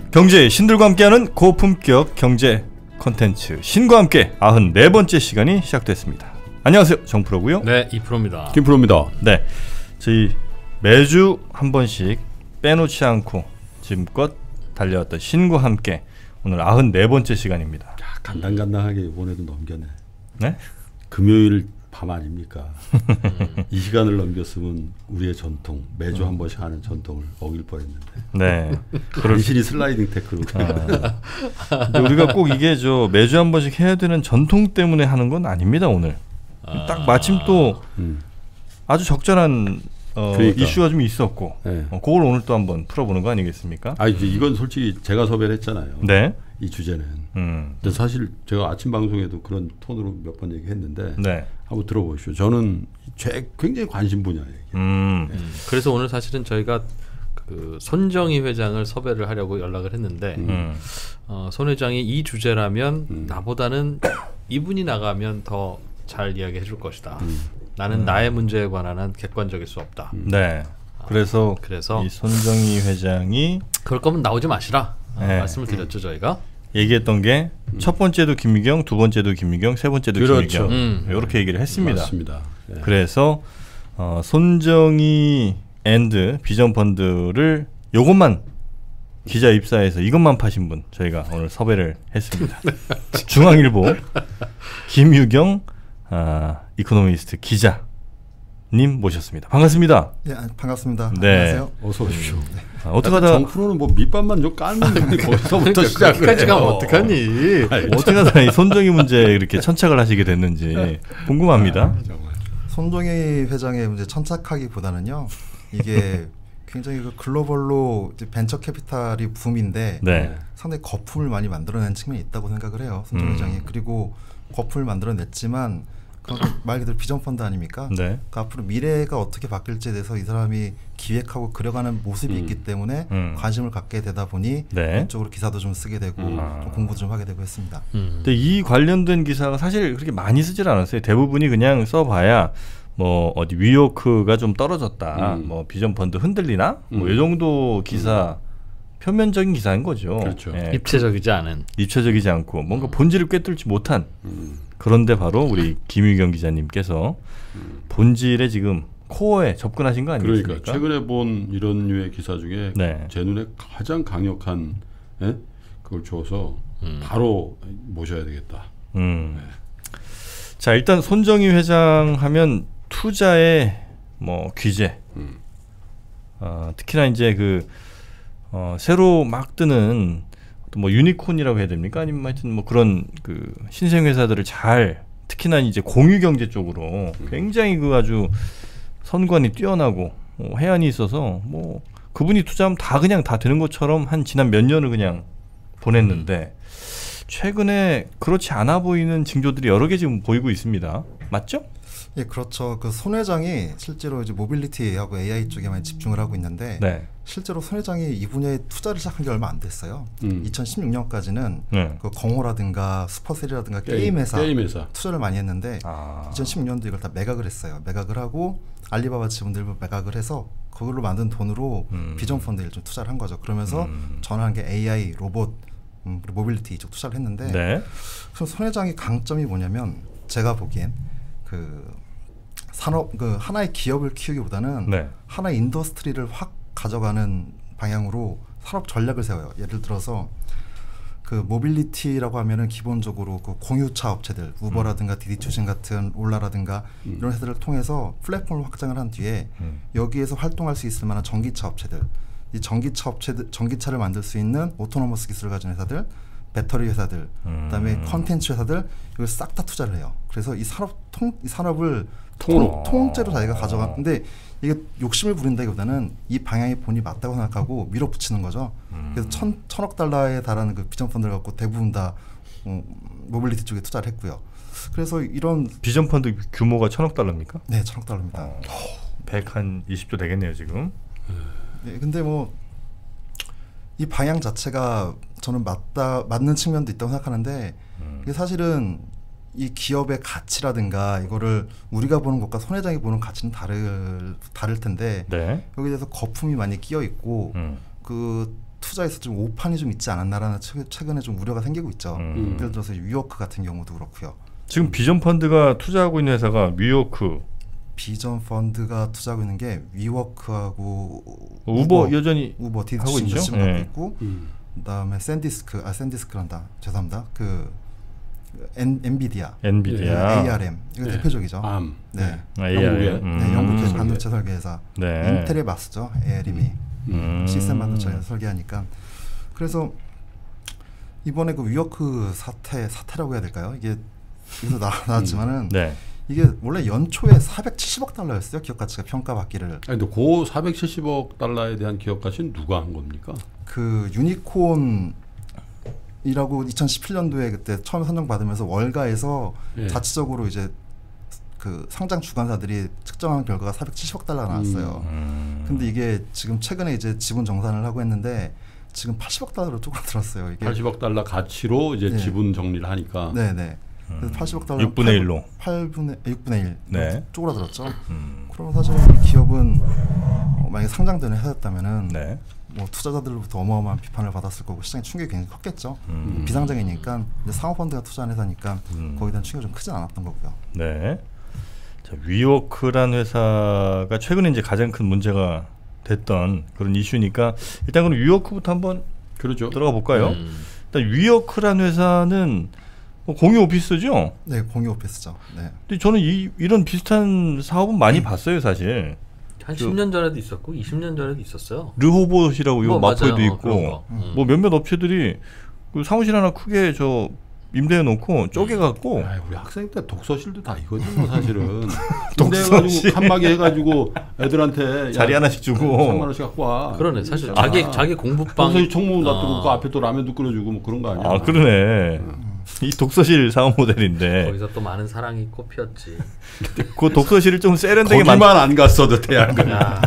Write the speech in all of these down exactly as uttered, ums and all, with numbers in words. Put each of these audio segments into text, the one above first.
경제의 신들과 함께하는 고품격 경제 콘텐츠 신과 함께 구십사 번째 시간이 시작됐습니다. 안녕하세요, 정프로고요. 네, 이프로입니다. 김프로입니다. 네, 저희 매주 한 번씩 빼놓지 않고 지금껏 달려왔던 신과 함께 오늘 구십사 번째 시간입니다. 야, 간당간당하게 이번에도 넘겼네. 네? 금요일 밤 아닙니까? 음. 이 시간을 넘겼으면 우리의 전통, 매주 음. 한 번씩 하는 전통을 어길 뻔했는데. 네. 간신히 슬라이딩 태클로. 아. 근데 우리가 꼭 이게 저 매주 한 번씩 해야 되는 전통 때문에 하는 건 아닙니다. 오늘 아. 딱 마침 또 음. 아주 적절한 어, 그러니까. 이슈가 좀 있었고, 네. 어, 그걸 오늘 또 한번 풀어보는 거 아니겠습니까? 아, 이제 이건 솔직히 제가 섭외를 했잖아요. 네. 이 주제는. 음. 근데 사실 제가 아침 방송에도 그런 톤으로 몇 번 얘기했는데, 네. 한번 들어보시죠. 저는 제 굉장히 관심 분야예요. 음. 음. 그래서 오늘 사실은 저희가 그 손정희 회장을 섭외를 하려고 연락을 했는데, 음. 어, 손 회장이 이 주제라면 음. 나보다는 이분이 나가면 더 잘 이야기해 줄 것이다. 음. 나는 음. 나의 문제에 관한 한 객관적일 수 없다. 음. 네. 그래서, 아, 그래서 이 손정희 회장이 그럴 거면 나오지 마시라 어, 네. 말씀을 드렸죠. 저희가 얘기했던 게 첫 음. 번째도 김미경, 두 번째도 김미경, 세 번째도 그렇죠. 김미경 음. 이렇게 얘기를 했습니다. 맞습니다. 네. 그래서 어, 손정희 앤드 비전 펀드를 요것만 기자 입사해서 이것만 파신 분 저희가 오늘 섭외를 했습니다. 중앙일보 김유경 아, 이코노미스트 기자 님 모셨습니다. 반갑습니다. 네, 반갑습니다. 네. 안녕하세요. 어서 오십시오. 음. 아, 어떻게 하다 정프로는 뭐 밑밥만 좀 깔면 거기서부터 시작을 끝까지 가면 해요. 어떡하니? 어떻게 하다 이 손정희 문제에 이렇게 천착을 하시게 됐는지 궁금합니다. 아, 정말. 손정희 회장의 문제 천착하기보다는요. 이게 굉장히 그 글로벌로 이제 벤처 캐피탈이 붐인데 네. 상당히 거품을 많이 만들어낸 측면이 있다고 생각을 해요. 손정희 음. 회장이. 그리고 거품을 만들어냈지만 말 그대로 비전 펀드 아닙니까? 네. 그러니까 앞으로 미래가 어떻게 바뀔지에 대해서 이 사람이 기획하고 그려가는 모습이 음. 있기 때문에 음. 관심을 갖게 되다 보니 네. 이쪽으로 기사도 좀 쓰게 되고 음. 좀 공부도 좀 하게 되고 했습니다. 음. 근데 이 관련된 기사가 사실 그렇게 많이 쓰질 않았어요. 대부분이 그냥 써봐야 뭐 어디 위워크가 좀 떨어졌다, 음. 뭐 비전 펀드 흔들리나, 음. 뭐 이 정도 기사 음. 표면적인 기사인 거죠. 그렇죠. 예. 입체적이지 않은. 입체적이지 않고 뭔가 본질을 꿰뚫지 못한. 음. 그런데 바로 우리 김유경 기자님께서 음. 본질에 지금 코어에 접근하신 거 아니겠습니까? 그러니까 최근에 본 이런 류의 기사 중에 네. 제 눈에 가장 강력한 예? 그걸 줘서 음. 바로 모셔야 되겠다. 음. 네. 자, 일단 손정희 회장 하면 투자의 뭐 규제, 음. 어, 특히나 이제 그 어, 새로 막 뜨는 또 뭐 유니콘이라고 해야 됩니까? 아니면 하여튼 뭐 그런 그 신생 회사들을 잘 특히나 이제 공유 경제 쪽으로 굉장히 그 아주 선관이 뛰어나고 뭐 해안이 있어서 뭐 그분이 투자하면 다 그냥 다 되는 것처럼 한 지난 몇 년을 그냥 보냈는데 최근에 그렇지 않아 보이는 징조들이 여러 개 지금 보이고 있습니다. 맞죠? 예, 그렇죠. 그 손 회장이 실제로 이제 모빌리티하고 에이아이 쪽에 많이 집중을 하고 있는데 네. 실제로 손 회장이 이 분야에 투자를 시작한 게 얼마 안 됐어요. 음. 이천십육 년까지는 네. 그 공호라든가 슈퍼셀이라든가 게임, 게임 회사 게임 회사 투자를 많이 했는데 아. 이천십육 년도 이걸 다 매각을 했어요. 매각을 하고 알리바바 지분들을 매각을 해서 그걸로 만든 돈으로 음. 비전 펀드에 좀 투자를 한 거죠. 그러면서 음. 전환한 게 에이아이, 로봇, 음, 그리고 모빌리티 이쪽 투자를 했는데 네. 그럼 손 회장의 강점이 뭐냐면 제가 보기엔 그 산업 그 하나의 기업을 키우기보다는 네. 하나의 인더스트리를 확 가져가는 방향으로 산업 전략을 세워요. 예를 들어서 그 모빌리티라고 하면은 기본적으로 그 공유차 업체들 우버라든가 음. 디디투신 같은 올라라든가 음. 이런 회사들을 통해서 플랫폼을 확장을 한 뒤에 음. 여기에서 활동할 수 있을 만한 전기차 업체들, 이 전기차 업체들 전기차를 만들 수 있는 오토노머스 기술을 가진 회사들, 배터리 회사들, 음. 그다음에 컨텐츠 회사들 이걸 싹 다 투자를 해요. 그래서 이 산업 통 이 산업을 통으로. 통, 통째로 자기가 가져가는데 이게 욕심을 부린다기보다는 이 방향이 본이 맞다고 생각하고 밀어붙이는 거죠. 음. 그래서 천, 천억 달러에 달하는 그 비전 펀드를 갖고 대부분 다 어, 모빌리티 쪽에 투자를 했고요. 그래서 이런 비전 펀드 규모가 천억 달러입니까? 네, 천억 달러입니다. 어, 백이십 조 되겠네요 지금. 네, 근데 뭐 이 방향 자체가 저는 맞다 맞는 측면도 있다고 생각하는데 음. 이게 사실은 이 기업의 가치라든가 이거를 우리가 보는 것과 손 회장이 보는 가치는 다를 다를 텐데 네. 여기에 대해서 거품이 많이 끼어 있고 음. 그 투자에서 좀 오판이 좀 있지 않았나라는 최근에 좀 우려가 생기고 있죠. 음. 예를 들어서 위워크 같은 경우도 그렇고요. 지금 비전 펀드가 투자하고 있는 회사가 위워크, 비전 펀드가 투자하고 있는 게 위워크하고 우버, 우버 여전히 우버 하고 디디씨 있죠? 지분 예. 갖고 있고 음. 그다음에 샌디스크 아 샌디스크란다 죄송합니다 그 엔, 엔비디아 엔비디아, 에이알엠 이거 네. 대표적이죠. 암. 네, 아, 에이알엠. 영국의- 음. 네, 영국의 설계. 반도체 설계 회사 네. 인텔의 마스죠 에이알엠이 음. 시스템 반도체를 설계하니까 그래서 이번에 그 위워크 사태 사태라고 해야 될까요? 이게 여기서 나, 나왔지만은 네. 이게 원래 연초에 사백칠십억 달러였어요 기업 가치가 평가받기를. 아니, 근데 그 사백칠십억 달러에 대한 기업 가치는 누가 한 겁니까? 그 유니콘이라고 이천십칠 년도에 그때 처음 선정받으면서 월가에서 예. 자체적으로 이제 그 상장 주관사들이 측정한 결과가 사백칠십억 달러가 나왔어요. 음. 근데 이게 지금 최근에 이제 지분 정산을 하고 했는데 지금 팔십억 달러로 쪼그라들었어요. 이게 팔십억 달러 가치로 이제 네. 지분 정리를 하니까. 네네. 그래서 팔십억 달러 육분의 일로. 팔분의 육분의 일 네. 쪼그라들었죠. 음. 그러면 사실 이 기업은 어, 만약에 상장되는 회사였다면은 네. 뭐 투자자들로부터 어마어마한 비판을 받았을 거고 시장의 충격이 굉장히 컸겠죠. 음. 비상장이니까 이제 상호펀드가 투자한 회사니까 음. 거기에 대한 충격이 좀 크진 않았던 거고요. 네. 자, 위워크란 회사가 최근에 이제 가장 큰 문제가 됐던 그런 이슈니까 일단 그럼 위워크부터 한번 그러죠. 들어가 볼까요? 음. 일단 위워크란 회사는 뭐 공유 오피스죠. 네, 공유 오피스죠. 네. 근데 저는 이 이런 비슷한 사업은 많이 봤어요, 사실. 한 저- 십 년 전에도 있었고 이십 년 전에도 있었어요. 르호봇이라고 요 뭐 마포에도 맞아요. 어, 있고 그런 거. 음. 뭐 몇몇 업체들이 그 사무실 하나 크게 저 임대해 놓고 쪼개갖고 아이, 우리 학생 때 독서실도 다 이거죠, 사실은. 독서실. 독서실 칸막이 해가지고 애들한테 자리 하나씩 주고. 삼만 원씩 갖고 와. 그러네. 사실 아, 자기 자기 공부방 독서실 총무 놔두고 아. 그 앞에 또 라면도 끓여주고 뭐 그런 거 아니야? 아 그러네. 이 독서실 사업 모델인데 거기서 또 많은 사랑이 꽃피었지. 그 독서실을 좀 세련되게 만. 거기만 안 갔어도 대학은. 야,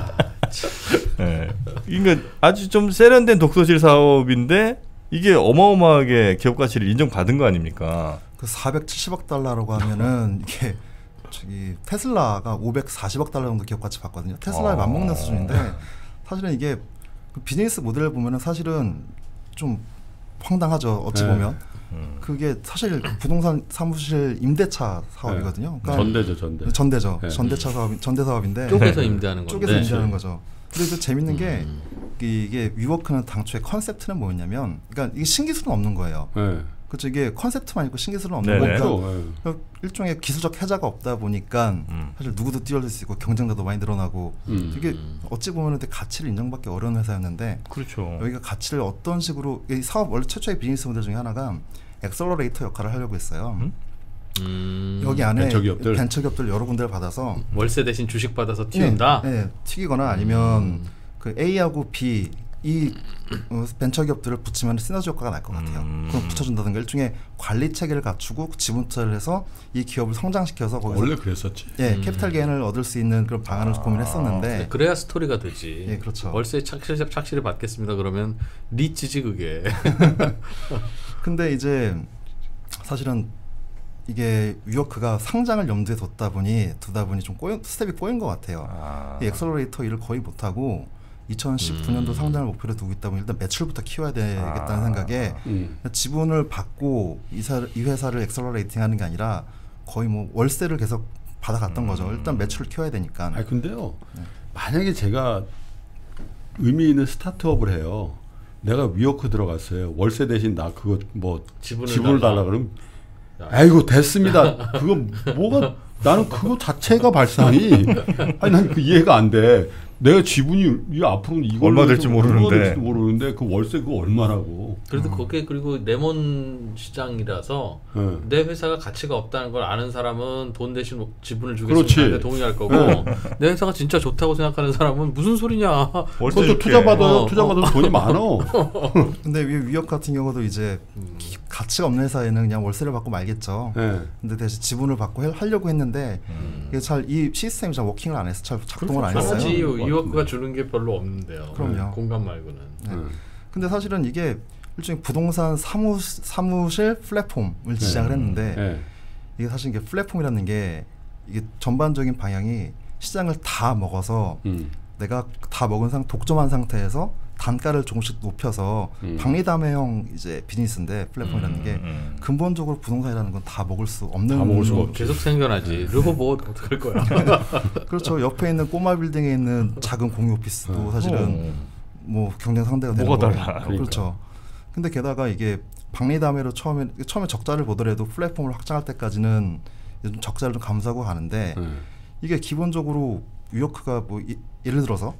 예. 그러니까 아주 좀 세련된 독서실 사업인데 이게 어마어마하게 기업 가치를 인정받은 거 아닙니까? 그 사백칠십억 달러라고 하면은 이게 저기 테슬라가 오백사십억 달러 정도 기업 가치 받거든요. 테슬라에 아. 맞먹는 수준인데 사실은 이게 그 비즈니스 모델을 보면은 사실은 좀 황당하죠. 어찌 네. 보면 음. 그게 사실 부동산 사무실 임대차 사업이거든요. 그러니까 전대죠, 전대. 전대죠. 네. 전대차 사업, 전대 사업인데 쪼개서 임대하는 건데. 쪼개서 임대하는 거죠. 근데 또 재밌는 게 음. 이게 위워크는 당초에 컨셉트는 뭐였냐면, 그러니까 이게 신기술은 없는 거예요. 네. 그렇죠. 이게 컨셉트만 있고 신기술은 없는 네네. 거니까 그렇죠. 네. 일종의 기술적 해자가 없다 보니까 음. 사실 누구도 뛰어들 수 있고 경쟁자도 많이 늘어나고 음. 이게 어찌 보면 가치를 인정받기 어려운 회사였는데 그렇죠. 여기가 가치를 어떤 식으로 이 사업 원래 최초의 비즈니스 모델 중에 하나가 엑셀러레이터 역할을 하려고 했어요. 음? 음, 여기 안에 벤처기업들? 벤처기업들 여러 군데를 받아서 월세 대신 주식 받아서 튀운다. 네, 네, 튀기거나 아니면 음. 그 A하고 B 이 어, 벤처기업들을 붙이면 시너지 효과가 날 것 같아요. 음. 그럼 붙여준다든가 일종의 관리 체계를 갖추고 지분 투자를 해서 이 기업을 성장시켜서 거기서 원래 그랬었지. 예, 음. 캐피탈 게인을 얻을 수 있는 그런 방안을 고민했었는데 그래야 스토리가 되지. 예, 그렇죠. 월세 착실 착실히 받겠습니다. 그러면 리치지 그게. 근데 이제 사실은 이게 위워크가 상장을 염두에 뒀다 보니 두다 보니 좀 꼬인, 스텝이 꼬인 것 같아요. 아. 이 엑셀러레이터 일을 거의 못하고 이천십구 년도 음. 상장을 목표로 두고 있다 보니 일단 매출부터 키워야 되겠다는 아. 생각에 음. 지분을 받고 이, 사, 이 회사를 엑셀러레이팅하는 게 아니라 거의 뭐 월세를 계속 받아갔던 음. 거죠. 일단 매출을 키워야 되니까. 아 근데요. 네. 만약에 제가 의미 있는 스타트업을 해요. 내가 위워크 들어갔어요. 월세 대신 나 그거 뭐 지분을, 지분을 달라. 달라 그러면 야. 아이고 됐습니다. 그거 뭐가 나는 그거 자체가 발상이 아니 난 그 이해가 안 돼. 내가 지분이 이 앞으로는 이걸로 얼마 될지 해서 모르는데. 얼마 될지 모르는데 그 월세 그거 얼마라고. 그래도 그게 그리고 레몬 시장이라서 네. 내 회사가 가치가 없다는 걸 아는 사람은 돈 대신 지분을 그렇지. 주겠습니다. 동의할 거고 네. 내 회사가 진짜 좋다고 생각하는 사람은 무슨 소리냐. 월세 그것도 줄게. 투자 받아요. 어, 투자 어. 받아도 돈이 많어. 근데 위, 위워크 같은 경우도 이제 음. 기- 가치가 없는 회사에는 그냥 월세를 받고 말겠죠. 네. 근데 대신 지분을 받고 해- 하려고 했는데 음. 이게 잘 이 시스템이 잘 워킹을 안 해서 잘 작동을 안 그렇죠. 했어요. 당연히 것 이워크가 같은데. 주는 게 별로 없는데요. 그럼요. 공간 말고는. 네. 음. 근데 사실은 이게 일종의 부동산 사무, 사무실 플랫폼을 지향을 했는데 네. 이게 사실 이게 플랫폼이라는 게 이게 전반적인 방향이 시장을 다 먹어서 음. 내가 다 먹은 상 독점한 상태에서 단가를 조금씩 높여서 음. 박리담회형 이제 비즈니스인데 플랫폼이라는 음, 게 음. 근본적으로 부동산이라는 건 다 먹을 수 없는 다 먹을 수가 없지. 계속 생겨나지. 그리고 뭐 어떡할 거야. 그렇죠. 옆에 있는 꼬마 빌딩에 있는 작은 공유 오피스도 사실은 어. 뭐 경쟁 상대가 되는 뭐가 거고. 달라. 그렇죠. 근데 게다가 이게 박리담회로 처음에 처음에 적자를 보더라도 플랫폼을 확장할 때까지는 좀 적자를 좀 감수하고 가는데 네. 이게 기본적으로 위워크가 뭐 이, 예를 들어서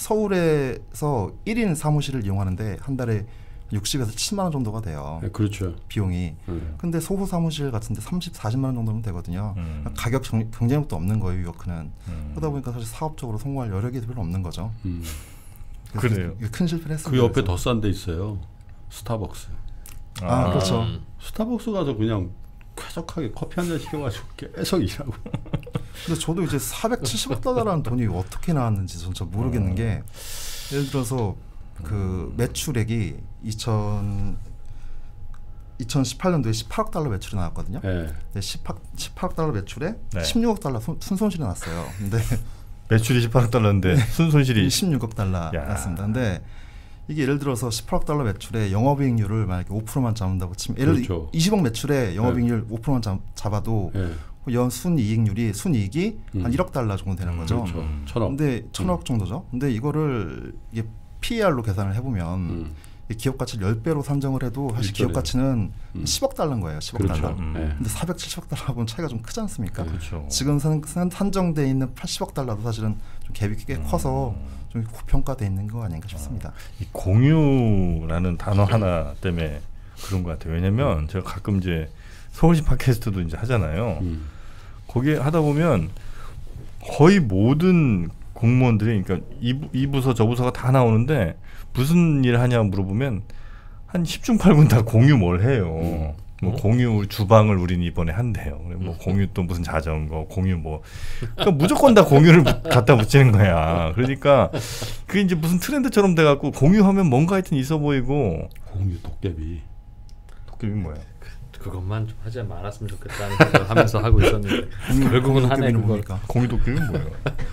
서울에서 일 인 사무실을 이용하는데 한 달에 육십에서 칠십만 원 정도가 돼요. 네, 그렇죠. 비용이. 네. 근데 소호 사무실 같은데 삼십, 사십만 원 정도면 되거든요. 음. 가격 정, 경쟁력도 없는 거예요, 위워크는. 음. 그러다 보니까 사실 사업적으로 성공할 여력이 별로 없는 거죠. 음. 그래서 그래요. 이게 큰 실패를 했어요. 그 옆에 더 싼 데 있어요. 스타벅스. 아, 그렇죠. 음. 스타벅스 가서 그냥 쾌적하게 커피 한 잔 시켜가지고 계속 일하고. 근데 저도 이제 사백칠십억 달러라는 돈이 어떻게 나왔는지 전 잘 모르겠는 게 예를 들어서 그 매출액이 이천 이천십팔 년도에 십팔억 달러 매출이 나왔거든요. 네. 네, 십팔, 십팔억 달러 매출에 네. 십육억 달러 손, 순손실이 났어요. 근데 매출이 십팔억 달러인데 순손실이 십육억 달러 야. 났습니다. 근데 이게 예를 들어서 십팔억 달러 매출에 영업이익률을 만약에 오 퍼센트만 잡는다고 치면 예를 들어 그렇죠. 이십억 매출에 영업이익률 오 퍼센트만 잡, 잡아도 네. 연 순이익률이 순이익이 음. 한 일억 달러 정도 되는 거죠. 그렇죠. 천억. 근데 천억 정도죠. 근데 이거를 이게 피이알로 계산을 해보면 음. 이 기업 가치를 십 배로 산정을 해도 사실 일조네. 기업 가치는 음. 십억 달러인 거예요. 십억 그렇죠. 달러. 음. 네. 근데 사백칠십억 달러하고는 차이가 좀 크지 않습니까? 그렇죠. 지금 산, 산, 산정돼 있는 팔십억 달러도 사실은 좀 갭이 꽤 커서 좀 고평가돼 있는 거 아닌가 싶습니다. 이 공유라는 단어 하나 때문에 그런 것 같아요. 왜냐면 제가 가끔 이제 서울시 팟캐스트도 이제 하잖아요. 음. 거기에 하다 보면 거의 모든 공무원들이 그러니까 이, 부, 이 부서 저 부서가 다 나오는데 무슨 일 하냐 물어보면 한 십중 팔군 다 공유 뭘 해요. 음. 뭐 어? 공유 주방을 우린 이번에 한대요. 뭐 공유 또 무슨 자전거, 공유 뭐 그러니까 무조건 다 공유를 갖다 붙이는 거야. 그러니까 그게 이제 무슨 트렌드처럼 돼갖고 공유하면 뭔가 하여튼 있어 보이고. 공유 도깨비. 도깨비 뭐야? 그것만 좀 하지 말았으면 좋겠다는 생각을 하면서 하고 있었는데 결국은 하네 도깨비는 그걸. 뭡니까? 공유 도깨비 뭐예요?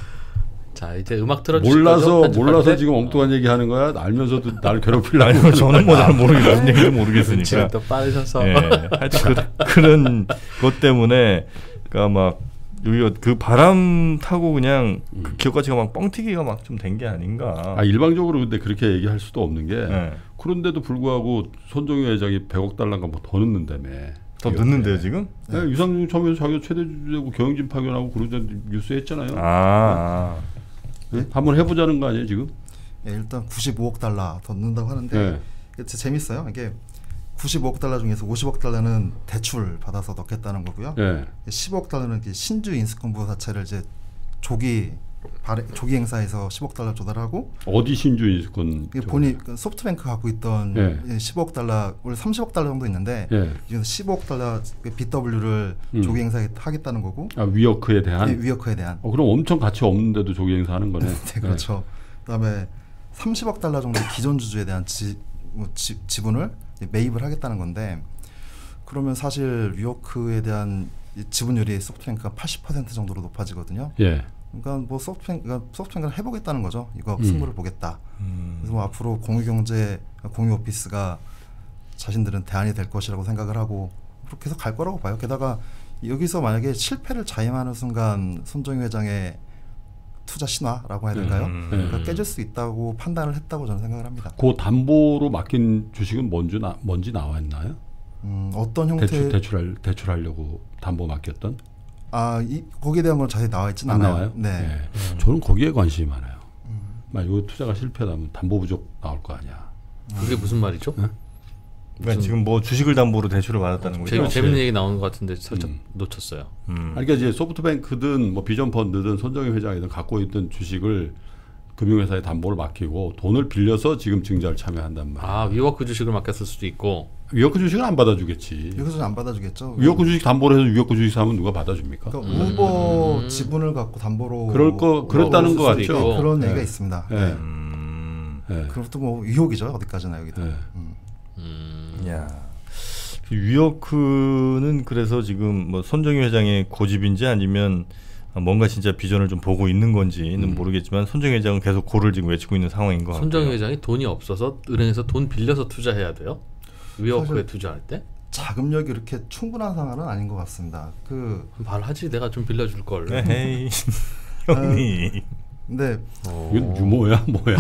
자 이제 음악 들어주실 몰라서 거죠? 편집할 몰라서 때? 지금 엉뚱한 얘기 하는 거야. 알면서도 나를 괴롭히려고. 아니요, 저는 뭐 잘 모르겠 무슨 얘기인지 모르겠으니까. 지금 또 빠르셔서 예, 하여튼 그, 그런 것 때문에 그러니까 막 여기 그 바람 타고 그냥 음. 그 기업 가치가 막 뻥튀기가 막 좀 된 게 아닌가. 아 일방적으로 근데 그렇게 얘기할 수도 없는 게 예. 그런데도 불구하고 손정희 회장이 백억 달러인가 뭐 더 넣는다며. 더 늦는데요 지금? 네, 유상증 처음에서 자기가 최대 주주고 경영진 파견하고 그러던 뉴스에 했잖아요. 아, 아. 네? 한번 해보자는 거 아니에요 지금? 예, 일단 구십오억 달러 더 넣는다고 하는데 네. 이게 진짜 재밌어요. 이게 구십오억 달러 중에서 오십억 달러는 대출 받아서 넣겠다는 거고요. 네. 십억 달러는 이제 신주 인수권부 자체를 이제 조기 발행, 조기 행사에서 십억 달러 조달하고 어디 신주 인수권? 이게 본이 그 소프트뱅크 갖고 있던 네. 예, 십억 달러 원래 삼십억 달러 정도 있는데 예. 이제는 십억 달러 비더블유를 음. 조기 행사하겠다는 거고 아 위어크에 대한. 예, 위어크에 대한 어, 그럼 엄청 가치 없는데도 조기 행사하는 거네. 네, 그렇죠. 그다음에 삼십억 달러 정도 기존 주주에 대한 지, 뭐 지, 지분을 매입을 하겠다는 건데 그러면 사실 위워크에 대한 이 지분율이 소프트뱅크가 팔십 퍼센트 정도로 높아지거든요. 예. 그러니까 뭐 소프트뱅크, 그러니까 소프트뱅크를 해보겠다는 거죠. 이거 음. 승부를 보겠다. 음. 그래서 뭐 앞으로 공유경제, 공유오피스가 자신들은 대안이 될 것이라고 생각을 하고 그렇게 해서 갈 거라고 봐요. 게다가 여기서 만약에 실패를 자임하는 순간 손정희 회장의 투자 신화라고 해야 될까요? 음. 그러니까 깨질 수 있다고 판단을 했다고 저는 생각을 합니다. 그 담보로 맡긴 주식은 뭔지 나, 뭔지 나와 있나요? 음, 어떤 형태 대출 대출할 대출하려고 담보 맡겼던? 아, 이, 거기에 대한 건 자세히 나와 있지는 안 않아요. 나와요? 네. 음. 저는 거기에 관심이 많아요. 음. 만약 이 투자가 실패하면 담보 부족 나올 거 아니야. 그게 무슨 말이죠? 응? 그러니까 지금 뭐 주식을 담보로 대출을 받았다는 거죠. 재미, 재밌는 얘기 나오는 것 같은데 살짝 음. 놓쳤어요. 음. 아니, 그러니까 이제 소프트뱅크든 뭐 비전펀드든 손정희 회장이든 갖고 있던 주식을 금융회사에 담보를 맡기고 돈을 빌려서 지금 증자를 참여한단 말이야. 아 위워크 주식을 맡겼을 수도 있고. 위어크 주식은 안 받아주겠지. 여기서는 안 받아주겠죠. 위어크 주식 담보로 해서 위어크 주식 사면 누가 받아줍니까? 그러니까 음. 우버 지분을 갖고 담보로 그럴 거 그렇다는 거 수도 같죠. 있고. 그런 네. 얘기가 있습니다. 네. 네. 음. 네. 그것도 뭐 의혹이죠. 어디까지나 여기도. 네. 음. 음. 야. 위어크는 그래서 지금 뭐 손정희 회장의 고집인지 아니면 뭔가 진짜 비전을 좀 보고 있는 건지는 음. 모르겠지만 손정희 회장은 계속 고를 지금 외치고 있는 상황인 것 같아요. 손정희 회장이 돈이 없어서 은행에서 돈 빌려서 투자해야 돼요? 위워크에 사실- 투자할 때? 자금력이 이렇게 충분한 상황은 아닌 것 같습니다. 그 말하지 내가 좀 빌려줄 걸. 에헤이 형님. 근데, 어. 이건 유머야 뭐야?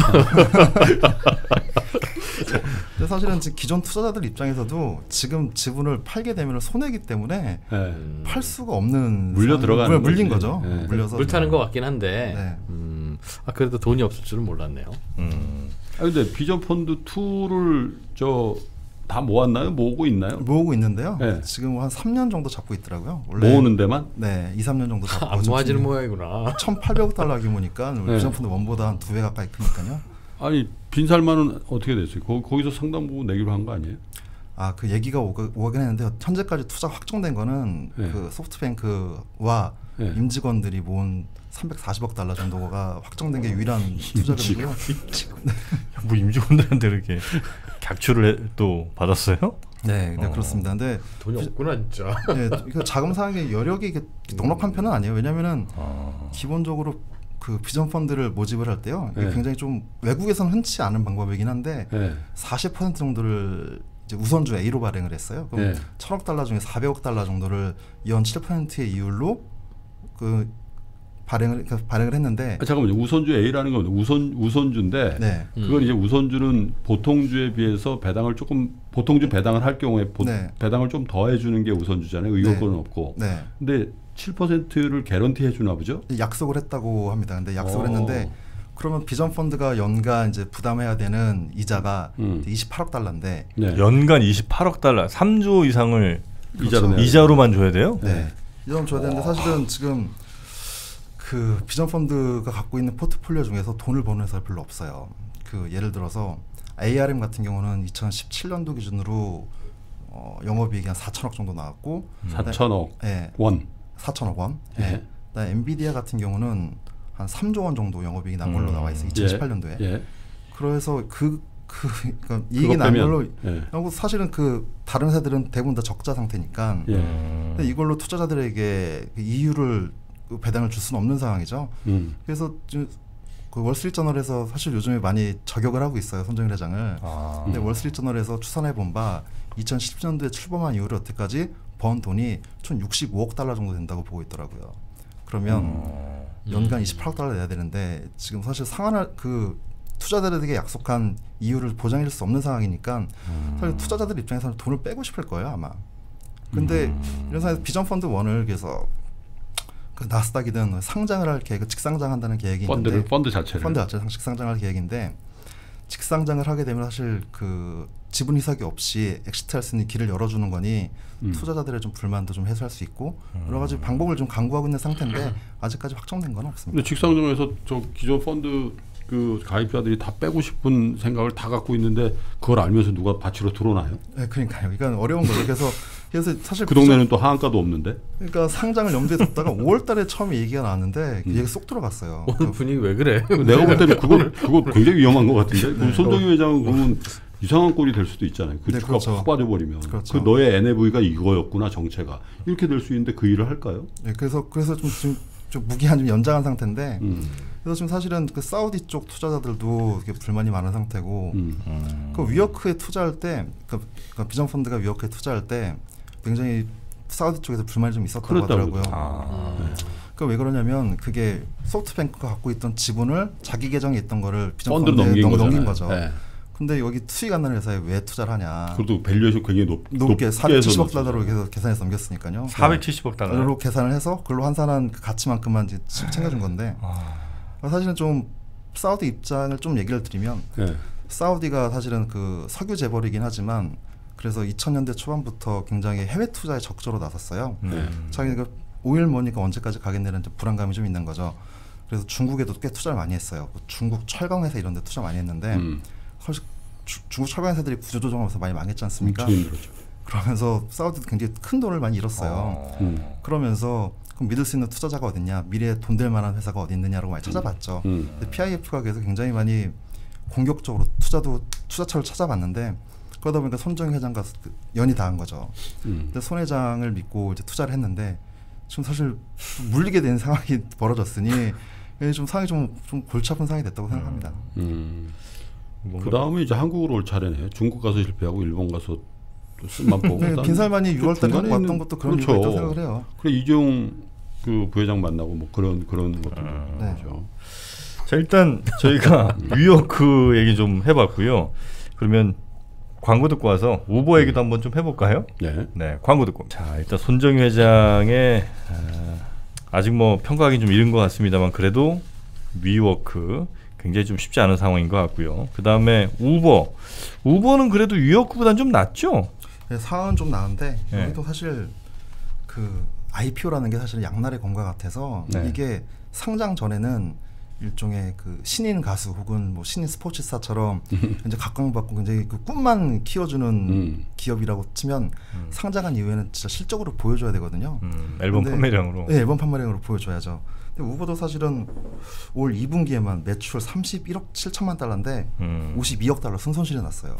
근데 사실은 지금 기존 투자자들 입장에서도 지금 지분을 팔게 되면 손해기 때문에 네. 음. 팔 수가 없는 물려 상황- 들어가는 물- 물린 거지. 거죠. 네. 물려서 물 타는 것 같긴 한데. 네. 음, 아 그래도 돈이 없을 줄은 몰랐네요. 음. 아 근데 비전 펀드 이를 저 다 모았나요? 모으고 있나요? 모으고 있는데요. 네. 지금 한 삼 년 정도 잡고 있더라고요. 원래 모으는 데만? 네, 이, 삼 년 정도 잡고 안 모아지는 모양이구나. 천팔백억 달러 규모니까 네. 비전펀드 원보다 한 두 배 가까이 크니까요. 아니 빈살만은 어떻게 됐어요? 거, 거기서 상당 부분 내기로 한 거 아니에요? 아, 그 얘기가 오가, 오긴 했는데 현재까지 투자 확정된 거는 네. 그 소프트뱅크와 네. 임직원들이 모은 삼백사십억 달러 정도가 확정된 게 유일한 투자금이고요. 뭐 임직원들한테 이렇게 객추를 해- 또 받았어요? 네, 네 어. 그렇습니다. 근데 돈이 없구나 진짜. 네, 이거 자금 사용의 여력이 이게 넉넉한 편은 아니에요. 왜냐하면은 아. 기본적으로 그 비전 펀드를 모집을 할 때요. 이게 네. 굉장히 좀 외국에서는 흔치 않은 방법이긴 한데 네. 사십 퍼센트 정도를 이제 우선주 A로 발행을 했어요. 그럼 네. 천억 달러 중에 사백억 달러 정도를 연 칠 퍼센트의 이율로 그 발행을 그 발행을 했는데 아, 잠깐만요. 우선주 A라는 건 우선 우선주인데 네. 그건 이제 우선주는 보통주에 비해서 배당을 조금 보통주 배당을 할 경우에 보, 네. 배당을 좀 더 해주는 게 우선주잖아요. 의결권은 네. 없고. 네. 근데 칠 퍼센트를 개런티 해주나 보죠? 약속을 했다고 합니다. 근데 약속을 오. 했는데 그러면 비전 펀드가 연간 이제 부담해야 되는 이자가 음. 이제 이십팔억 달러인데 네. 연간 이십팔억 달러, 삼 조 이상을 이자로 내야 이자로만 줘야 돼요? 네. 이점 줘야 되는데 사실은 지금 그 비전 펀드가 갖고 있는 포트폴리오 중에서 돈을 버는 회사가 별로 없어요. 그 예를 들어서 에이알엠 같은 경우는 이천십칠 년도 기준으로 어, 영업이익이 한 사천억 정도 나왔고 사천억 네, 원. 사천억 원. 예. 네. 그다음에 엔비디아 같은 경우는 한 삼조 원 정도 영업이익이 난 걸로 음. 나와 있어요. 이천십팔 년도에. 예. 그래서 그, 그 그러니까 그거 이익이 난 빼면, 걸로 예. 그리고 사실은 그 다른 회사들은 대부분 다 적자 상태니까 예. 음. 근데 이걸로 투자자들에게 그 이유를 그 배당을 줄 수는 없는 상황이죠. 음. 그래서 좀 그 월스트리트저널에서 사실 요즘에 많이 저격을 하고 있어요. 손정일 회장을. 아. 근데 월스트리트저널에서 추산해 본 바 이천십 년도에 출범한 이후로 여태까지 번 돈이 총 육십오억 달러 정도 된다고 보고 있더라고요. 그러면 음. 연간 이십팔억 달러 내야 되는데 지금 사실 상환할 그 투자자들에게 약속한 이유를 보장해 줄 수 없는 상황이니까 사실 투자자들 입장에서는 돈을 빼고 싶을 거예요 아마. 근데 음. 이런 상황에서 비전 펀드 원을 그래서 그 나스닥이든 상장을 할 계획, 직상장한다는 계획이 펀드를 있는데 펀드 자체를. 펀드 자체 직상장할 계획인데 직상장을 하게 되면 사실 그 지분 희석이 없이 엑시트할 수 있는 길을 열어주는 거니 음. 투자자들의 좀 불만도 좀 해소할 수 있고 여러 가지 방법을 좀 강구하고 있는 상태인데 아직까지 확정된 건 없습니다. 근데 직상정에서 저 기존 펀드 그 가입자들이 다 빼고 싶은 생각을 다 갖고 있는데 그걸 알면서 누가 밭으로 들어오나요? 네, 그러니까요. 이건 어려운 거죠. 그래서 그래서 사실 그 동네는 또 하한가도 없는데. 그러니까 상장을 염두에 뒀다가 오월달에 처음 얘기가 나왔는데 그 음. 얘기 쏙 들어갔어요. 오늘 분위기 왜 그래? 내가 볼 때는 그거 그거 굉장히 위험한 것 같은데. 그럼 네. 손정희 회장은 그러면 이상한 꼴이 될 수도 있잖아요. 그 네, 주가 그렇죠. 확 빠져버리면 그렇죠. 그 너의 엔에브이가 이거였구나 정체가 이렇게 될 수 있는데 그 일을 할까요? 네, 그래서 그래서 좀, 좀, 좀 무기한 좀 연장한 상태인데 음. 그래서 지금 사실은 그 사우디 쪽 투자자들도 이렇게 불만이 많은 상태고 음. 음. 그 위어크에 투자할 때 그, 그 비전 펀드가 위어크에 투자할 때 굉장히 사우디 쪽에서 불만이 좀 있었다고 그랬다고 하더라고요. 아. 그 왜 그러냐면 그게 소프트뱅크가 갖고 있던 지분을 자기 계정에 있던 거를 비전 펀드로 펀드에 넘긴 넘- 거잖아요. 넘긴 거죠. 네. 근데 여기 수익 안 나는 회사에 왜 투자를 하냐? 그래도 밸류에이션 굉장히 높, 높게 사백칠십억 해서 달러로 계속 계산해서 넘겼으니까요. 사백칠십억 달러. 달러로 계산을 해서 그걸로 환산한 그 가치만큼만 이제 챙겨준 건데 아. 사실은 좀 사우디 입장을 좀 얘기를 드리면 네. 사우디가 사실은 그 석유 재벌이긴 하지만 그래서 이천 년대 초반부터 굉장히 해외 투자에 적극적으로 나섰어요. 네. 자기가 오일머니가 언제까지 가겠냐는 좀 불안감이 좀 있는 거죠. 그래서 중국에도 꽤 투자를 많이 했어요. 뭐 중국 철강 회사 이런 데 투자 많이 했는데 음. 사실 주, 중국 철강 회사들이 구조조정하면서 많이 망했지 않습니까? 엄청 힘들었죠. 그러면서 사우디도 굉장히 큰 돈을 많이 잃었어요. 어. 음. 그러면서 그럼 믿을 수 있는 투자자가 어딨냐, 미래에 돈 될 만한 회사가 어디 있느냐라고 많이 찾아봤죠. 음. 근데 피아이에프가 그래서 굉장히 많이 공격적으로 투자도 투자처를 찾아봤는데 그러다 보니까 손정희 회장과 그 연이 닿은 거죠. 음. 근데 손 회장을 믿고 이제 투자를 했는데 지금 사실 물리게 된 상황이 벌어졌으니 좀 상황이 좀, 좀 골치 아픈 상황이 됐다고 생각합니다. 음. 그 다음에 이제 한국으로 올 차례네. 중국 가서 실패하고 일본 가서 또 쓴맛 보고. 네, 빈살만이 유월 달에 중간에 왔던 있는- 것도 그런 그렇죠. 이유가 있다고 생각을 해요. 그래 이재용 그 부회장 만나고 뭐 그런 그런 것도 네. 그렇죠. 자 일단 저희가 위워크 얘기 좀 해봤고요. 그러면 광고 듣고 와서 우버 얘기도 한번 좀 해볼까요? 네. 네, 광고 듣고. 자 일단 손정희 회장의 아, 아직 뭐 평가하기 좀 이른 것 같습니다만 그래도 위워크 굉장히 좀 쉽지 않은 상황인 것 같고요. 그 다음에 우버, 우버는 그래도 위워크보다는 좀 낫죠? 네, 상황은 좀 나은데 네. 여기도 사실 그 아이피오라는 게 사실 양날의 검과 같아서 네. 이게 상장 전에는 일종의 그 신인 가수 혹은 뭐 신인 스포츠스타처럼 이제 각광받고 굉장히 그 꿈만 키워주는 음. 기업이라고 치면 음. 상장한 이후에는 진짜 실적으로 보여줘야 되거든요. 음, 앨범 근데- 판매량으로. 네, 앨범 판매량으로 보여줘야죠. 근데 우버도 사실은 올 이 분기에만 매출 삼십일억 칠천만 달러인데 음. 오십이억 달러 순손실이 났어요.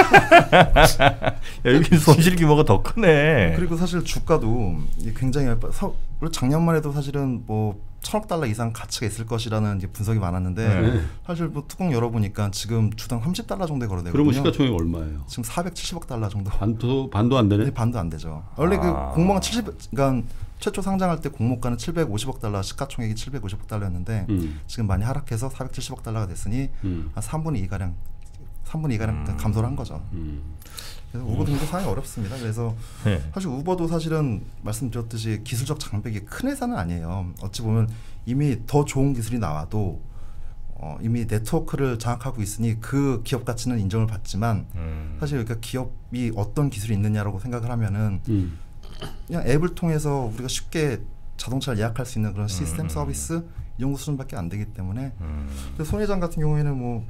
야, 여기 손실 규모가 더 크네. 그리고 사실 주가도 이게 굉장히 서- 원래 작년만 해도 사실은 뭐 천억 달러 이상 가치가 있을 것이라는 이제 분석이 많았는데 네. 사실 뭐 뚜껑 열어보니까 지금 주당 삼십 달러 정도에 거래되거든요. 그러면 시가총액 얼마예요? 지금 사백칠십억 달러 정도. 반도 반도 안 되네. 네, 반도 안 되죠. 원래 아. 그 공모가 칠십, 그러니까 최초 상장할 때 공모가는 칠백오십억 달러, 시가총액이 칠백오십억 달러였는데 음. 지금 많이 하락해서 사백칠십억 달러가 됐으니 음. 한 삼분의 이 가량, 삼분의 이 가량 음. 감소를 한 거죠. 음. 그래서 우버도 굉장히 상황이 어렵습니다. 그래서 네. 사실 우버도 사실은 말씀드렸듯이 기술적 장벽이 큰 회사는 아니에요. 어찌 보면 이미 더 좋은 기술이 나와도 어, 이미 네트워크를 장악하고 있으니 그 기업 가치는 인정을 받지만 음. 사실 그러니까 기업이 어떤 기술이 있느냐라고 생각을 하면은 음. 그냥 앱을 통해서 우리가 쉽게 자동차를 예약할 수 있는 그런 시스템 음. 서비스 이 정도 수준밖에 안 되기 때문에 음. 근데 손 회장 같은 경우에는 뭐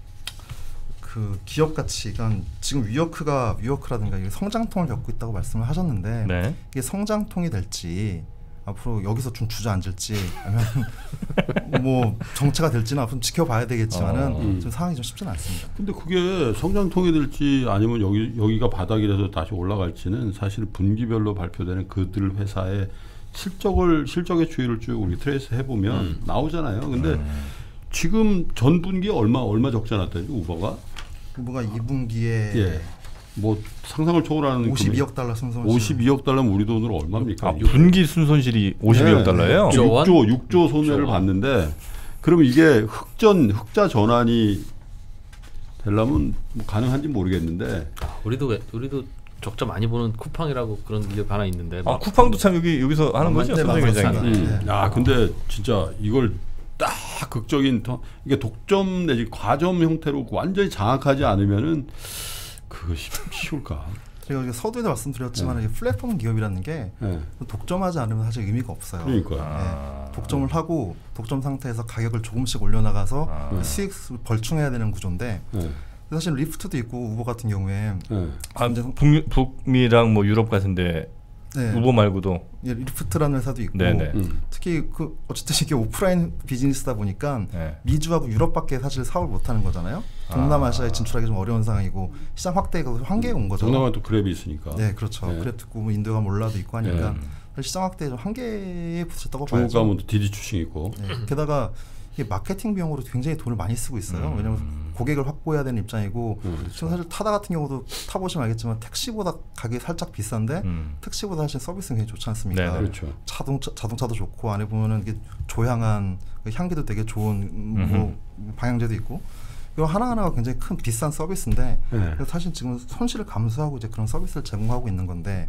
그 기업 가치, 그러니까 지금 위워크가 위워크라든가 이게 성장통을 겪고 있다고 말씀을 하셨는데 네. 이게 성장통이 될지 앞으로 여기서 좀 주저앉을지 아니면 뭐 정체가 될지는 앞으로 지켜봐야 되겠지만은 어. 지금 상황이 좀 쉽지는 않습니다. 근데 그게 성장통이 될지 아니면 여기 여기가 바닥이라서 다시 올라갈지는 사실 분기별로 발표되는 그들 회사의 실적을 실적의 추이를 쭉 우리 트레이스 해보면 음. 나오잖아요. 근데 음. 지금 전 분기에 얼마 얼마 적자 났다지 우버가 우버가 이 분기에 예. 뭐 상상을 초월하는 오십이억 달러 순손실. 오십이억 달러면 우리 돈으로 얼마입니까? 아, 분기 순손실이 오십이억 네. 달러예요? 육 조 원? 육 조 육 조 손해를 육 조 원. 봤는데 그러면 이게 흑전 흑자 전환이 되려면 뭐 가능한지 모르겠는데 우리도 왜- 우리도 적자 많이 보는 쿠팡이라고 그런 기업 하나 있는데 아, 막 쿠팡도 참 여기 여기서 하는 거죠, 네, 손정희 회장이. 맞습니다. 음. 야 근데 진짜 이걸 딱 극적인 더- 이게 독점 내지 과점 형태로 완전히 장악하지 않으면은 그거 쉽- 쉬울까? 제가 이게 서두에 말씀드렸지만 네. 이게 플랫폼 기업이라는 게 예. 독점하지 않으면 사실 의미가 없어요. 그러니까 아. 네, 독점을 하고 독점 상태에서 가격을 조금씩 올려나가서 아. 수익을 벌충해야 되는 구조인데 예. 사실 리프트도 있고 우버 같은 경우에 예. 아, 북미, 북미랑 뭐 유럽 같은데 네, 우버 말고도. 예, 리프트라는 회사도 있고 네네. 음. 특히 그 어쨌든 이게 오프라인 비즈니스다 보니까 네. 미주하고 유럽밖에 사실 사업을 못하는 거잖아요. 동남아시아에 진출하기 좀 어려운 상황이고 시장 확대가 한계에 온 거죠. 동남아 또 그랩이 있으니까. 네, 그렇죠. 네. 그랩 듣고 뭐 인도가 몰라도 있고 하니까 네. 사실 시장 확대에 좀 한계에 부딪혔다고 중국 봐야죠. 가면 또 디디 출신 있고. 네, 게다가 이게 마케팅 비용으로 굉장히 돈을 많이 쓰고 있어요. 음. 왜냐하면 고객을 확보해야 되는 입장이고 음. 지금 사실 타다 같은 경우도 타보시면 알겠지만 택시보다 가격이 살짝 비싼데 음. 택시보다 사실 서비스는 굉장히 좋지 않습니까? 네네. 그렇죠. 자동차 자동차도 좋고 안에 보면은 이게 조향한 그 향기도 되게 좋은 음, 뭐 방향제도 있고 이거 하나 하나가 굉장히 큰 비싼 서비스인데 예. 그래서 사실 지금 손실을 감수하고 이제 그런 서비스를 제공하고 있는 건데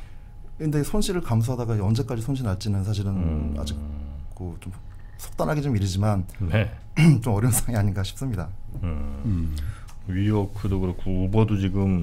근데 손실을 감수하다가 언제까지 손실 날지는 사실은 음. 아직 그 좀 속단하기 좀 이르지만 네. 좀 어려운 상황이 아닌가 싶습니다. 음. 음. 위워크도 그렇고 우버도 지금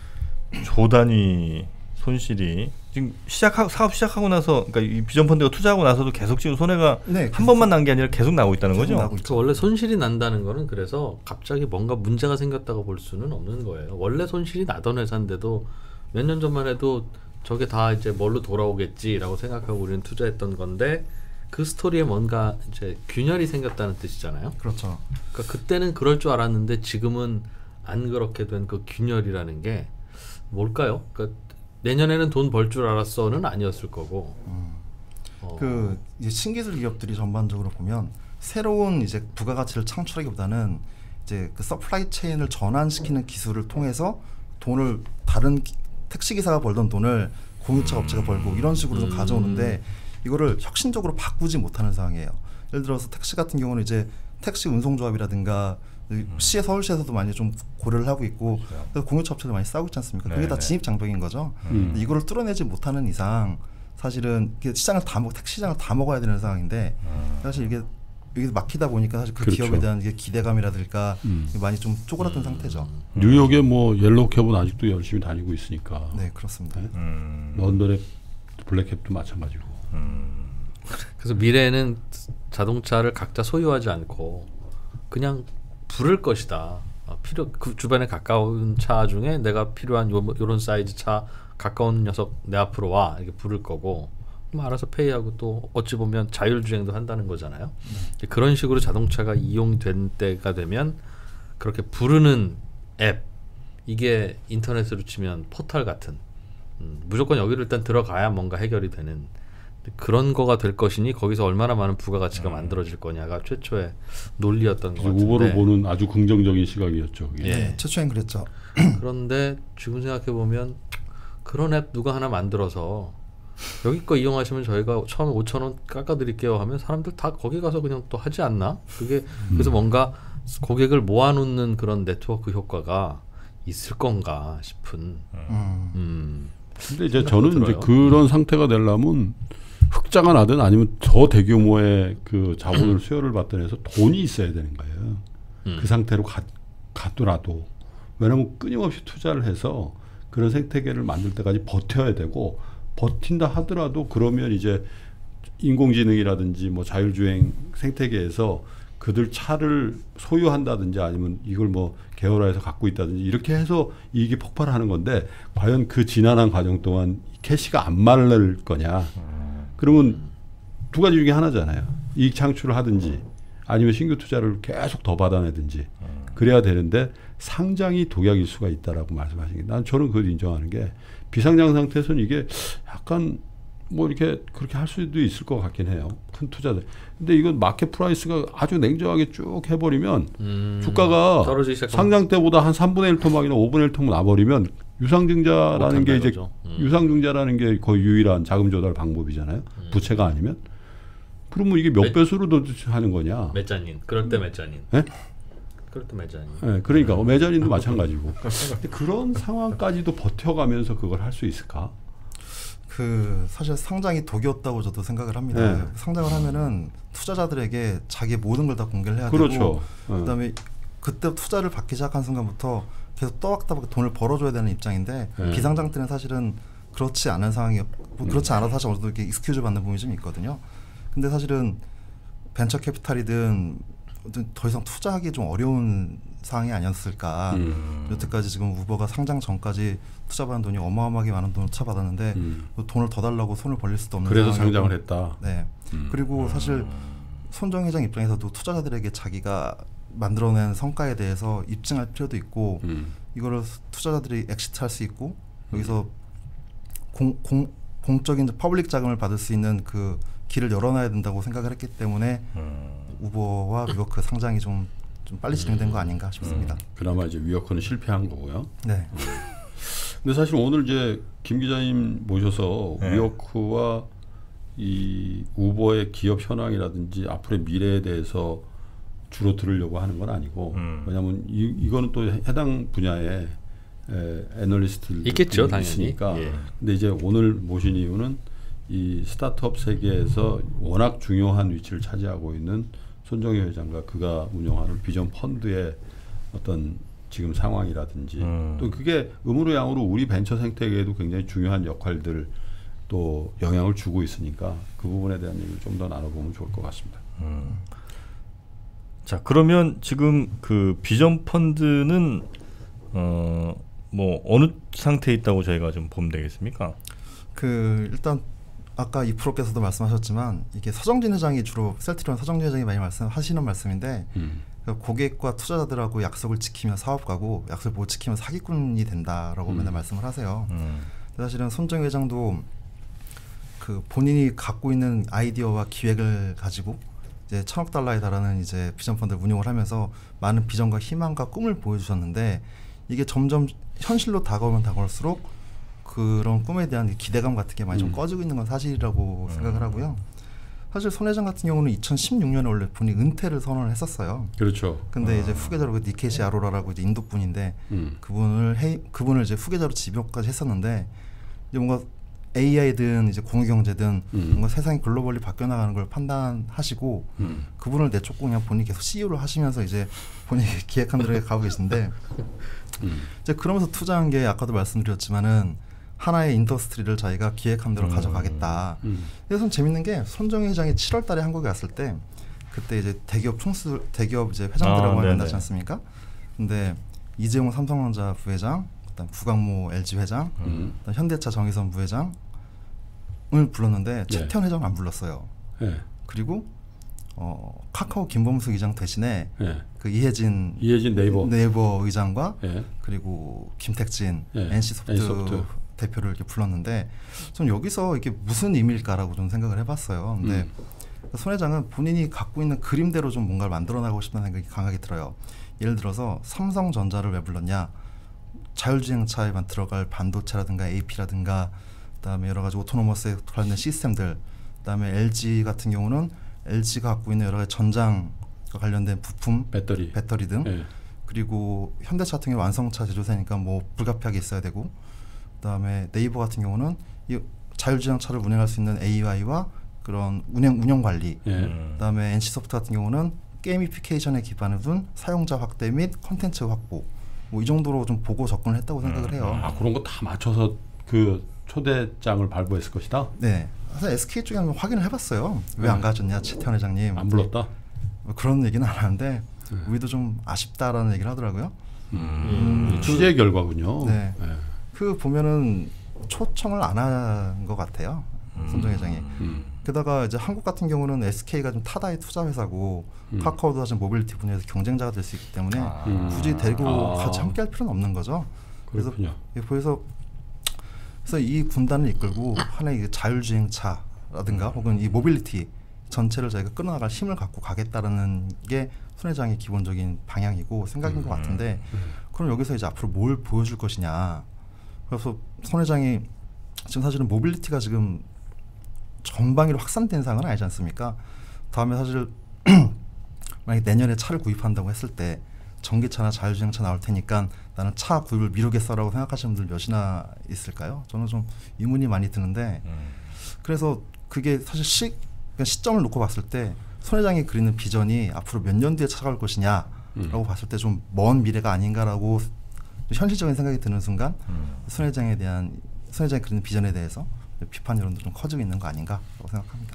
조 단위 손실이 지금 시작하고 사업 시작하고 나서 그러니까 이 비전 펀드가 투자하고 나서도 계속 지금 손해가 네, 한 번만 난 게 아니라 계속 나오고 있다는 계속 거죠. 나오고 그 있죠. 원래 손실이 난다는 거는 그래서 갑자기 뭔가 문제가 생겼다고 볼 수는 없는 거예요. 원래 손실이 나던 회사인데도 몇 년 전만 해도 저게 다 이제 뭘로 돌아오겠지라고 생각하고 우리는 투자했던 건데 그 스토리에 뭔가 이제 균열이 생겼다는 뜻이잖아요. 그렇죠. 그러니까 그때는 그럴 줄 알았는데 지금은 안 그렇게 된 그 균열이라는 게 뭘까요? 그러니까 내년에는 돈 벌 줄 알았어는 아니었을 거고. 음. 어. 그 이제 신기술 기업들이 전반적으로 보면 새로운 이제 부가가치를 창출하기보다는 이제 그 서플라이 체인을 전환시키는 기술을 통해서 돈을 다른 기, 택시 기사가 벌던 돈을 공유차 업체가 벌고 이런 식으로 좀 음. 가져오는데 이거를 혁신적으로 바꾸지 못하는 상황이에요. 예를 들어서 택시 같은 경우는 이제 택시 운송조합이라든가 시에 서울시에서도 많이 좀 고려를 하고 있고 그래서 공유차 업체도 많이 싸우고 있지 않습니까? 그게 네네. 다 진입 장벽인 거죠. 음. 이거를 뚫어내지 못하는 이상 사실은 이게 시장을 다 먹, 택시 시장을 다 먹어야 되는 상황인데 사실 이게 여기 막히다 보니까 사실 그 그렇죠. 기업에 대한 이게 기대감이라든가 음. 많이 좀 쪼그라든 상태죠. 뉴욕에 뭐 옐로우캡은 아직도 열심히 다니고 있으니까. 네, 그렇습니다. 네? 음. 런던의 블랙캡도 마찬가지고. 그래서 미래에는 자동차를 각자 소유하지 않고 그냥 부를 것이다. 어, 필요 그 주변에 가까운 차 중에 내가 필요한 요, 요런 사이즈 차 가까운 녀석 내 앞으로 와 이렇게 부를 거고 뭐 알아서 페이하고 또 어찌 보면 자율주행도 한다는 거잖아요. 네. 그런 식으로 자동차가 이용된 때가 되면 그렇게 부르는 앱 이게 인터넷으로 치면 포털 같은 음, 무조건 여기를 일단 들어가야 뭔가 해결이 되는 그런 거가 될 것이니 거기서 얼마나 많은 부가가치가 음. 만들어질 거냐가 최초의 논리였던 것 같은데 우버를 보는 아주 긍정적인 시각이었죠. 그게. 예. 네, 최초엔 그랬죠. 그런데 지금 생각해 보면 그런 앱 누가 하나 만들어서 여기 거 이용하시면 저희가 처음에 오천 원 깎아드릴게요 하면 사람들 다 거기 가서 그냥 또 하지 않나? 그게 그래서 음. 뭔가 고객을 모아놓는 그런 네트워크 효과가 있을 건가 싶은. 음. 음. 근데 이제 저는 들어요. 이제 그런 상태가 되려면 흑자가 나든 아니면 더 대규모의 그 자본을 수요를 받든 해서 돈이 있어야 되는 거예요. 음. 그 상태로 가, 가더라도 왜냐하면 끊임없이 투자를 해서 그런 생태계를 만들 때까지 버텨야 되고 버틴다 하더라도 그러면 이제 인공지능이라든지 뭐 자율주행 생태계에서 그들 차를 소유한다든지 아니면 이걸 뭐 개발해서 갖고 있다든지 이렇게 해서 이익이 폭발하는 건데 과연 그 지난한 과정 동안 캐시가 안 마를 거냐. 그러면 두 가지 중에 하나잖아요. 이익 창출을 하든지 아니면 신규 투자를 계속 더 받아내든지 그래야 되는데 상장이 독약일 수가 있다라고 말씀하신 게 난 저는 그걸 인정하는 게 비상장 상태에서는 이게 약간 뭐 이렇게 그렇게 할 수도 있을 것 같긴 해요. 큰 투자들. 근데 이건 마켓 프라이스가 아주 냉정하게 쭉 해버리면 음. 주가가 떨어지기 시작하면 상장 때보다 한 삼분의 일 토막이나 오분의 일 토막 나버리면 유상증자라는 게 이제 음. 유상증자라는 게 거의 유일한 자금 조달 방법이잖아요. 음. 부채가 아니면. 그러면 이게 몇 매- 배수로 더 하는 거냐. 메자닌. 그럴 때 메자닌. 네? 그럴 때 메자닌. 네, 그러니까 메자닌도 마찬가지고. 근데 그런 상황까지도 버텨가면서 그걸 할 수 있을까? 그 사실 상장이 독이었다고 저도 생각을 합니다. 네. 상장을 하면은 투자자들에게 자기의 모든 걸 다 공개를 해야 그렇죠. 되고 네. 그다음에 그때 투자를 받기 시작한 순간부터 계속 떠박떠박 돈을 벌어줘야 되는 입장인데 네. 비상장 때는 사실은 그렇지 않은 상황이 뭐 그렇지 않아서 사실 어느 정도 이렇게 익스큐즈 받는 부분이 좀 있거든요. 근데 사실은 벤처 캐피탈이든 더 이상 투자하기 좀 어려운 상황이 아니었을까. 음. 여태까지 지금 우버가 상장 전까지 투자받은 돈이 어마어마하게 많은 돈을 투자받았는데 음. 돈을 더 달라고 손을 벌릴 수도 없는 그래서 상황이었고. 상장을 했다. 네. 음. 그리고 사실 손정 회장 입장에서도 투자자들에게 자기가 만들어낸 성과에 대해서 입증할 필요도 있고 음. 이거를 투자자들이 엑시트할 수 있고 여기서 공, 공, 공적인 퍼블릭 자금을 받을 수 있는 그 길을 열어놔야 된다고 생각을 했기 때문에 음. 우버와 위워크 상장이 좀, 좀 빨리 진행된 거 아닌가 싶습니다. 그나마 이제 위어커는 실패한 거고요. 네. 근데 사실 오늘 이제 김 기자님 모셔서 네. 위어크와 이 우버의 기업 현황이라든지 앞으로의 미래에 대해서 주로 들으려고 하는 건 아니고 음. 왜냐하면 이, 이거는 또 해당 분야의 에, 애널리스트들 있겠죠, 당연히. 있으니까. 예. 근데 이제 오늘 모신 이유는 이 스타트업 세계에서 워낙 중요한 위치를 차지하고 있는 손정희 회장과 그가 운영하는 비전 펀드의 어떤 지금 상황이라든지 음. 또 그게 음으로 양으로 우리 벤처 생태계에도 굉장히 중요한 역할들 또 영향을 주고 있으니까 그 부분에 대한 얘기를 좀 더 나눠보면 좋을 것 같습니다. 음. 자 그러면 지금 그 비전 펀드는 어 뭐 어느 상태에 있다고 저희가 좀 보면 되겠습니까? 그 일단 아까 이 프로께서도 말씀하셨지만 이게 서정진 회장이 주로 셀트리온 서정진 회장이 많이 말씀하시는 말씀인데 음. 그러니까 고객과 투자자들하고 약속을 지키면 사업가고 약속을 못 지키면 사기꾼이 된다라고 음. 맨날 말씀을 하세요. 음. 사실은 손정희 회장도 그 본인이 갖고 있는 아이디어와 기획을 가지고 이제 천억 달러에 달하는 이제 비전 펀드를 운용을 하면서 많은 비전과 희망과 꿈을 보여주셨는데 이게 점점 현실로 다가오면 다가올수록 그런 꿈에 대한 기대감 같은 게 많이 좀 음. 꺼지고 있는 건 사실이라고 음. 생각을 하고요. 사실 손 회장 같은 경우는 이천십육 년에 원래 본인 은퇴를 선언을 했었어요. 그렇죠. 근데 아. 이제 후계자로 그 니케시 아로라라고 이제 인도 분인데 음. 그분을 해 그분을 이제 후계자로 지명까지 했었는데 이제 뭔가 에이아이든 이제 공유경제든 음. 뭔가 세상이 글로벌리 바뀌어 나가는 걸 판단하시고 음. 그분을 내쫓고 그냥 본인이 계속 씨이오를 하시면서 이제 본인이 기획한 대로 가고 계신데 음. 이제 그러면서 투자한 게 아까도 말씀드렸지만은 하나의 인더스트리를 자기가 기획한 대로 음. 가져가겠다. 음. 그래서 좀 재밌는 게 손정희 회장이 칠월 달에 한국에 왔을 때 그때 이제 대기업 총수 대기업 이제 회장들하고 아, 만났지 않습니까? 근데 이재용 삼성전자 부회장, 그다음 구강모 엘지 회장, 음. 그다음 현대차 정의선 부회장을 불렀는데 최태원 회장은 안 불렀어요. 예. 그리고 어, 카카오 김범수 의장 대신에 예. 그 이혜진 이혜진 네이버. 네이버 의장과 예. 그리고 김택진 예. 엔씨소프트, 엔씨소프트. 대표를 이렇게 불렀는데 전 여기서 이게 무슨 의미일까라고 좀 생각을 해봤어요. 근데 음. 손 회장은 본인이 갖고 있는 그림대로 좀 뭔가를 만들어 나가고 싶다는 생각이 강하게 들어요. 예를 들어서 삼성전자를 왜 불렀냐? 자율주행차에만 들어갈 반도체라든가 에이피라든가 그다음에 여러 가지 오토노머스에 관련된 시스템들, 그다음에 엘지 같은 경우는 엘지가 갖고 있는 여러 가지 전장과 관련된 부품, 배터리. 배터리 등 예. 그리고 현대차 같은 경우 완성차 제조사니까 뭐 불가피하게 있어야 되고 그다음에 네이버 같은 경우는 이 자율주행차를 운행할 수 있는 에이아이와 그런 운영 운영 관리, 예. 음. 그다음에 엔씨소프트 같은 경우는 게이미피케이션에 기반을 둔 사용자 확대 및 콘텐츠 확보, 뭐 이 정도로 좀 보고 접근을 했다고 생각을 해요. 아 그런 거 다 맞춰서 그 초대장을 발부했을 것이다. 네, 사실 에스케이 쪽에 한번 확인을 해봤어요. 왜 안 가졌냐 최태원 회장님. 안 불렀다. 뭐 그런 얘기는 안 하는데 네. 우리도 좀 아쉽다라는 얘기를 하더라고요. 음. 음. 취재 결과군요. 네. 예. 그 보면은 초청을 안 한 것 같아요. 손정 회장이. 음. 게다가 이제 한국 같은 경우는 에스케이가 좀 타다의 투자 회사고 음. 카카오도 사실 모빌리티 분야에서 경쟁자가 될 수 있기 때문에 아. 음. 굳이 데리고 아. 같이 함께할 필요는 없는 거죠. 그래서 그렇군요. 예, 그래서 그래서 이 군단을 이끌고 하나의 자율주행차라든가 혹은 이 모빌리티 전체를 저희가 끌어나갈 힘을 갖고 가겠다라는 게 손 회장의 기본적인 방향이고 생각인 것 같은데 그럼 여기서 이제 앞으로 뭘 보여줄 것이냐. 그래서 손 회장이 지금 사실은 모빌리티가 지금 전방위로 확산된 상황은 아니지 않습니까? 다음에 사실 만약 내년에 차를 구입한다고 했을 때 전기차나 자율주행차 나올 테니까 나는 차 구입을 미루겠어라고 생각하시는 분들 몇이나 있을까요? 저는 좀 의문이 많이 드는데 음. 그래서 그게 사실 시, 그러니까 시점을 놓고 봤을 때 손 회장이 그리는 비전이 앞으로 몇 년 뒤에 찾아올 것이냐라고 음. 봤을 때 좀 먼 미래가 아닌가라고 현실적인 생각이 드는 순간 음. 손 회장에 대한 손 회장이 그리는 비전에 대해서 비판 여론도 좀 커지고 있는 거 아닌가라고 생각합니다.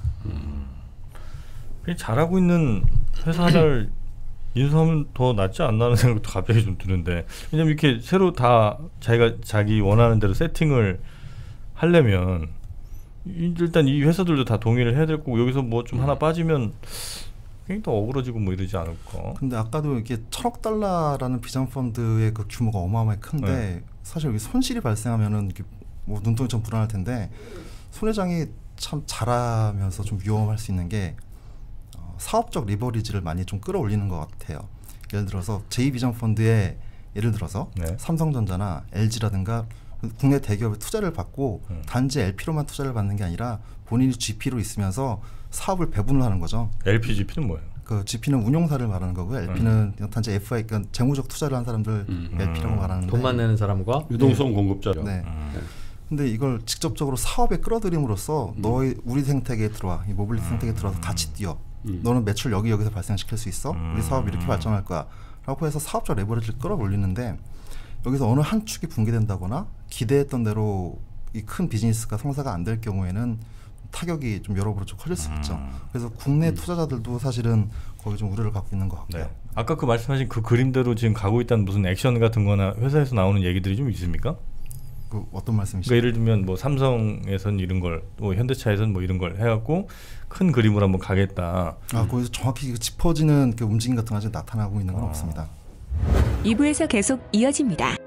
그냥 잘하고 있는 회사 하나를 인수하면 더 낫지 않나는 생각도 갑자기 좀 드는데 왜냐면 이렇게 새로 다 자기가 자기 원하는 대로 세팅을 하려면 이- 일단 이 회사들도 다 동의를 해야 될 거고 여기서 뭐 좀 하나 빠지면 괜히 또 어그러지고 뭐 이러지 않을까. 근데 아까도 이게 천억 달러라는 비전 펀드의 그 규모가 어마어마하게 큰데 네. 사실 여기 손실이 발생하면은 이게 뭐 눈덩이처럼 불안할 텐데 손 회장이 참 잘하면서 좀 위험할 수 있는 게 어, 사업적 리버리지를 많이 좀 끌어올리는 것 같아요. 예를 들어서 제이 비전 펀드에 예를 들어서 네. 삼성전자나 엘지라든가 국내 대기업의 투자를 받고 음. 단지 엘피로만 투자를 받는 게 아니라 본인이 지피로 있으면서 사업을 배분을 하는 거죠. 엘피지피는 뭐예요? 그 지피는 운용사를 말하는 거고요. 엘피는 단지 에프아이, 그러니까 재무적 투자를 한 사람들 음. 엘피라고 음. 말하는데. 돈만 내는 사람과 유동성 공급자죠. 네. 음. 근데 이걸 직접적으로 사업에 끌어들임으로써 음. 너의 우리 생태계에 들어와, 이 모빌리티 생태계에 들어와서 같이 뛰어. 음. 너는 매출 여기 여기서 발생시킬 수 있어. 음. 우리 사업 이렇게 발전할 거야. 라고 해서 사업적 레버리지를 끌어올리는데 여기서 어느 한 축이 붕괴된다거나 기대했던 대로 이 큰 비즈니스가 성사가 안 될 경우에는 타격이 좀 여러모로 좀 커질 수 있죠. 음. 그래서 국내 음. 투자자들도 사실은 거기 좀 우려를 갖고 있는 것 같고요. 네. 아까 그 말씀하신 그 그림대로 지금 가고 있다는 무슨 액션 같은 거나 회사에서 나오는 얘기들이 좀 있습니까? 그 어떤 말씀이시죠? 그러니까 예를 들면 뭐 삼성에선 이런 걸, 또 현대차에선 뭐 이런 걸 해갖고 큰 그림으로 한번 가겠다. 아, 거기서 정확히 그 짚어지는 그 움직임 같은 거 아직 나타나고 있는 건 어. 없습니다. 이 부에서 계속 이어집니다.